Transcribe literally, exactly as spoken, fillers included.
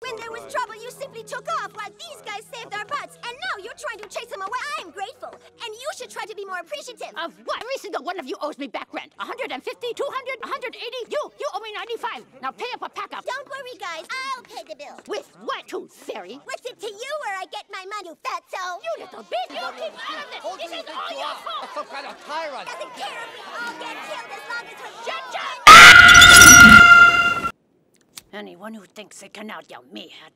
When there was trouble, you simply took off while these guys saved our butts. And now you're trying to chase them away. I'm grateful. And you should try to be more appreciative. Of what? Every single one of you owes me back rent. one hundred fifty, two hundred, one hundred eighty. You, you owe me ninety-five. Now pay up or pack up. Don't worry, guys. I'll pay the bill. With what, tooth fairy? What's it to you where I get my money, you fatso? You little bitch! You keep out of this! This is all your fault! Some kind of tyrant! Doesn't care if we all get killed as long as we're... Shut up! Anyone who thinks they can out-yell me had